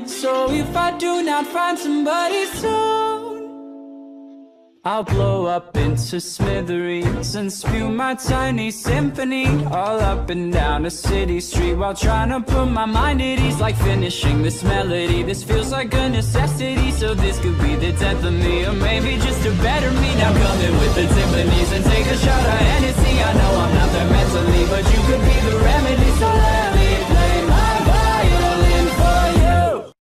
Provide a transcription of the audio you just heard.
So if I do not find somebody soon, I'll blow up into smithereens and spew my tiny symphony all up and down a city street, while trying to put my mind at ease, like finishing this melody. This feels like a necessity, so this could be the death of me, or maybe just a better me. Now come in with the timpanis and take a shot at